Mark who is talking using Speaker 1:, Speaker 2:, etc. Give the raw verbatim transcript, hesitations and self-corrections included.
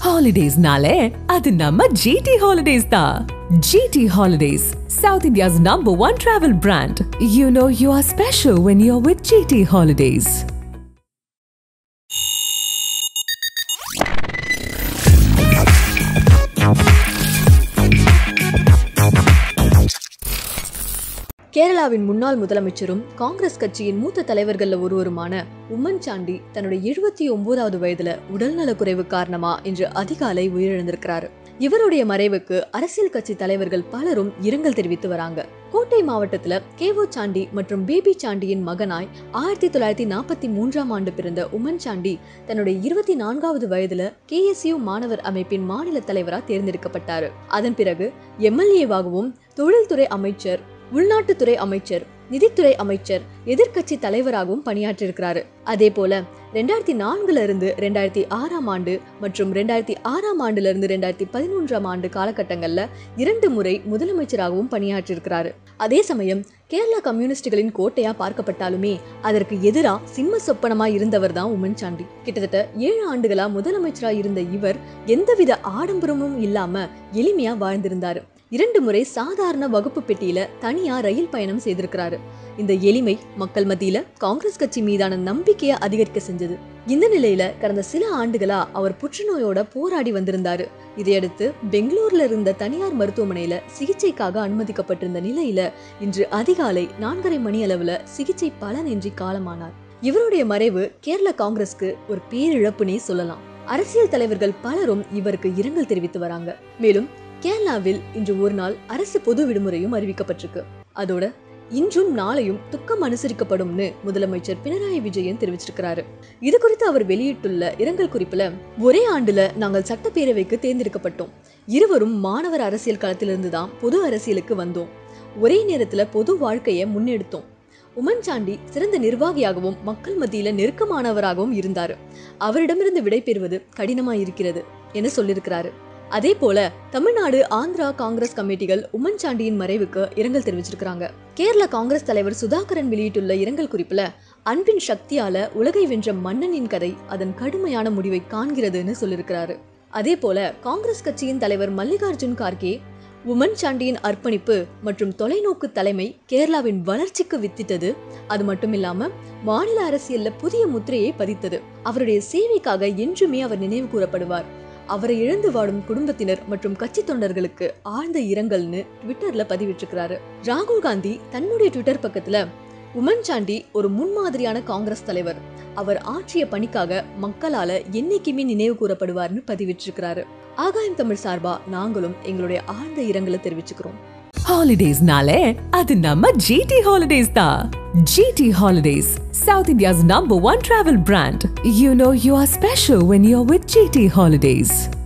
Speaker 1: Holidays nale adu namma G T Holidays da. G T Holidays, South India's number one travel brand. You know you are special when you're with G T Holidays.
Speaker 2: கேரளாவின் முன்னாள் முதலமைச்சரும் காங்கிரஸ் கட்சியின் மூத்த தலைவர்கள்ல ஒருவருமான உம்மன் சாண்டி தன்னுடைய எழுபத்தி ஒன்பதாவது வயதுல உடல்நலக்குறைவு காரணமா இன்று அதிகாலை உயிரிழந்திருக்கிறாரு. இவருடைய மறைவுக்கு அரசியல் கட்சி தலைவர்கள் பலரும் இரங்கல் தெரிவித்து வராங்க. கோட்டை மாவட்டத்துல கேவோ சாண்டி மற்றும் பேபி சாண்டியின் மகனாய் ஆயிரத்தி தொள்ளாயிரத்தி நாற்பத்தி மூன்றாம் ஆண்டு பிறந்த உம்மன் சாண்டி தன்னுடைய இருபத்தி நான்காவது வயதுல கே எஸ் யூ மாணவர் அமைப்பின் மாநில தலைவரா தேர்ந்தெடுக்கப்பட்டாரு. அதன் பிறகு எம்எல்ஏவாகவும் தொழில்துறை அமைச்சர், உள்நாட்டுத்துறை அமைச்சர், நிதித்துறை அமைச்சர், எதிர்கட்சி தலைவராகவும் பணியாற்றிருக்கிறாரு. அதே போல ரெண்டாயிரத்தி நான்குல இருந்து ரெண்டாயிரத்தி ஆறாம் ஆண்டு மற்றும் ரெண்டாயிரத்தி ஆறாம் ஆண்டுல இருந்து ரெண்டாயிரத்தி பதினொன்றாம் ஆண்டு காலகட்டங்கள்ல இரண்டு முறை முதலமைச்சராகவும் பணியாற்றிருக்கிறாரு. அதே சமயம் கேரளா கம்யூனிஸ்டுகளின் கோட்டையா பார்க்கப்பட்டாலுமே அதற்கு எதிரா சிம்ம சொப்பனமா இருந்தவர் தான் உம்மன் சாண்டி. கிட்டத்தட்ட ஏழு ஆண்டுகளா முதலமைச்சரா இருந்த இவர் எந்தவித ஆடம்பரமும் இல்லாம எளிமையா வாழ்ந்திருந்தாரு. இரண்டு முறை சாதாரண வகுப்பு பெட்டியில தனியா ரயில் பயணம் செய்திருக்கிறாரு. இந்த எளிமை மக்கள் மத்தியில காங்கிரஸ் கட்சி மீதான நம்பிக்கையை அதிகரிக்க செஞ்சது. இந்த நிலையில கடந்த சில ஆண்டுகளா அவர் புற்றுநோயோட போராடி வந்திருந்தாரு. இதையடுத்து பெங்களூர்ல இருந்த தனியார் மருத்துவமனையில சிகிச்சைக்காக அனுமதிக்கப்பட்டிருந்த நிலையில இன்று அதிகாலை நான்கரை மணி அளவுல சிகிச்சை பலனின்றி காலமானார். இவருடைய மறைவு கேரள காங்கிரஸ்க்கு ஒரு பேரிழப்புனே சொல்லலாம். அரசியல் தலைவர்கள் பலரும் இவருக்கு இரங்கல் தெரிவித்து வராங்க. மேலும் கேரளாவில் இன்று ஒரு நாள் அரசு பொது விடுமுறையும் அறிவிக்கப்பட்டிருக்கு. அதோட இன்றும் நாளையும் துக்கம் அனுசரிக்கப்படும்னு முதலமைச்சர் பினராயி விஜயன் தெரிவிச்சிருக்கிறாரு. இது குறித்து அவர் வெளியிட்டுள்ள இரங்கல் குறிப்புல, ஒரே ஆண்டுல நாங்கள் சட்டப்பேரவைக்கு தேர்ந்தெடுக்கப்பட்டோம். இருவரும் மாணவர் அரசியல் களத்திலிருந்து தான் பொது அரசியலுக்கு வந்தோம். ஒரே நேரத்துல பொது வாழ்க்கையை முன்னெடுத்தோம். உம்மன் சாண்டி சிறந்த நிர்வாகியாகவும் மக்கள் மத்தியில நெருக்கமானவராகவும் இருந்தாரு. அவரிடமிருந்து விடை பெறுவது கடினமா இருக்கிறது என சொல்லியிருக்கிறாரு. அதே போல தமிழ்நாடு, ஆந்திரா காங்கிரஸ் கமிட்டிகள் உம்மன் சாண்டியின் மறைவுக்கு இரங்கல் தெரிவிச்சிருக்காங்க. கேரள காங்கிரஸ் தலைவர் சுதாகரன் வெளியிட்டுள்ள இரங்கல் குறிப்புல, அன்பின் சக்தியால உலகை வென்ற மன்னனின் கதை அதன் கடுமையான முடிவை காண்கிறதுன்னு சொல்லியிருக்கிறாரு. அதே போல காங்கிரஸ் கட்சியின் தலைவர் மல்லிகார்ஜுன் கார்கே, உம்மன் சாண்டியின் அர்ப்பணிப்பு மற்றும் தொலைநோக்கு தலைமை கேரளாவின் வளர்ச்சிக்கு வித்திட்டது. அது மட்டும் இல்லாம மாநில அரசியல்ல புதிய முத்திரையை பதித்தது. அவருடைய சேவைக்காக என்றுமே அவர் நினைவு கூறப்படுவார். அவரை இழந்து வாடும் குடும்பத்தினர் மற்றும் கட்சி தொண்டர்களுக்கு ஆழ்ந்த இரங்கல்னு ட்விட்டர்ல பதிவிட்டிருக்கிறாரு. ராகுல் காந்தி தன்னுடைய ட்விட்டர் பக்கத்துல, உம்மன் சாண்டி ஒரு முன்மாதிரியான காங்கிரஸ் தலைவர். அவர் ஆற்றிய பணிக்காக மக்களால என்னைக்குமே நினைவு கூறப்படுவார்னு பதிவிட்டிருக்கிறாரு. ஆகாயம் தமிழ் சார்பா நாங்களும் எங்களுடைய ஆழ்ந்த இரங்கலை தெரிவிச்சுக்கிறோம்.
Speaker 1: Holidays nale adu namma G T Holidays da. G T Holidays, South India's number one travel brand. You know you are special when you're with G T Holidays.